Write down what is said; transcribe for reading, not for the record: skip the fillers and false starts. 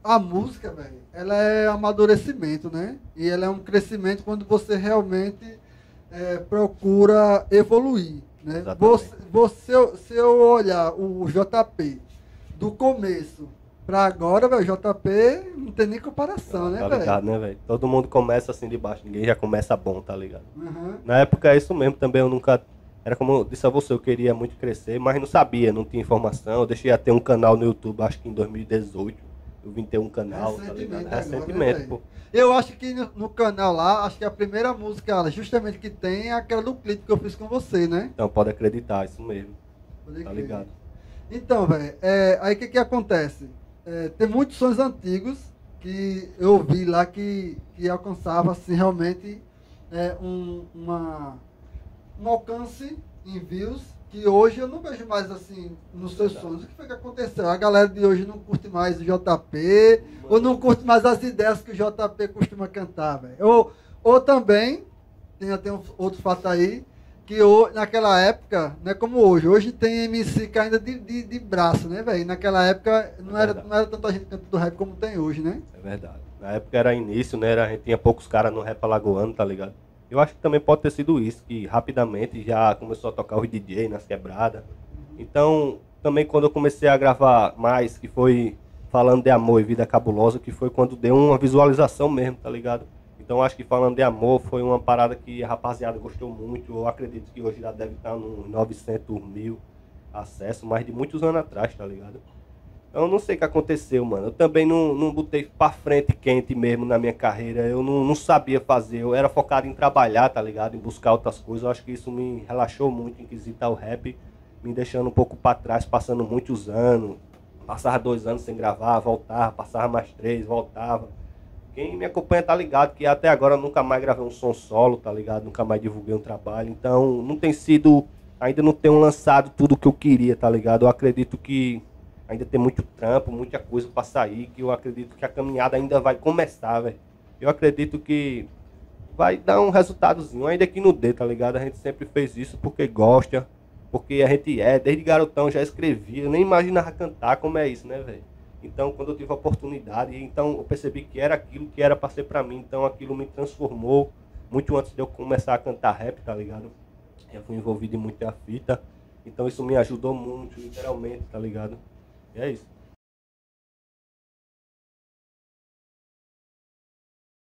a música, velho, ela é amadurecimento, né? E ela é um crescimento quando você realmente procura evoluir, né? Exatamente. Se eu olhar o JP do começo para agora, velho, JP não tem nem comparação, Ah, né, tá velho? ligado, né, velho? Todo mundo começa assim de baixo, ninguém já começa bom, tá ligado? Uhum. Na época é isso mesmo também, eu nunca. Era como eu disse a você, eu queria muito crescer, mas não sabia, não tinha informação. Eu deixei até um canal no YouTube, acho que em 2018. Eu vim ter um canal, tá ligado? Recentemente agora, né, Recentemente, velho? pô. Eu acho que no canal lá, acho que a primeira música justamente que tem é aquela do clipe que eu fiz com você, né? Então pode acreditar, isso mesmo, Pode tá crer. ligado? Então, velho, aí o que acontece? Tem muitos sons antigos que eu vi lá que alcançava assim, realmente um alcance em views que hoje eu não vejo mais assim nos seus Verdade. sons. O que foi que aconteceu? A galera de hoje não curte mais o JP ou não Mano, curte mais as ideias que o JP costuma cantar, velho. Ou também, tem outro fato aí, que naquela época, não é como hoje. Hoje tem MC que ainda de braço, né, velho? Naquela época é não verdade, era tanta gente cantando rap como tem hoje, né? é verdade. Na época era início, né? A gente tinha poucos caras no rap alagoano, tá ligado? Eu acho que também pode ter sido isso, que rapidamente já começou a tocar os DJ nas quebradas. Então, também quando eu comecei a gravar mais, que foi falando de amor e vida cabulosa, que foi quando deu uma visualização mesmo, tá ligado? Então, acho que falando de amor foi uma parada que a rapaziada gostou muito. Eu acredito que hoje já deve estar nos 900 mil acessos, mas de muitos anos atrás, tá ligado? Eu não sei o que aconteceu, mano. Eu também não botei pra frente quente mesmo na minha carreira. Eu não sabia fazer. Eu era focado em trabalhar, tá ligado? Em buscar outras coisas. Eu acho que isso me relaxou muito em quesitar o rap, me deixando um pouco pra trás, passando muitos anos. Passava 2 anos sem gravar, voltava, passava mais 3, voltava. Quem me acompanha tá ligado que até agora eu nunca mais gravei um som solo, tá ligado? Nunca mais divulguei um trabalho. Então, não tem sido. Ainda não tenho lançado tudo o que eu queria, tá ligado? Eu acredito que ainda tem muito trampo, muita coisa pra sair, que eu acredito que a caminhada ainda vai começar, velho. Eu acredito que vai dar um resultadozinho, ainda que no dê, tá ligado? A gente sempre fez isso porque gosta, porque a gente desde garotão já escrevia, eu nem imaginava cantar como é isso, né, velho? Então, quando eu tive a oportunidade, então eu percebi que era aquilo que era pra ser pra mim, então aquilo me transformou muito antes de eu começar a cantar rap, tá ligado? Eu fui envolvido em muita fita, então isso me ajudou muito, literalmente, tá ligado? E é isso.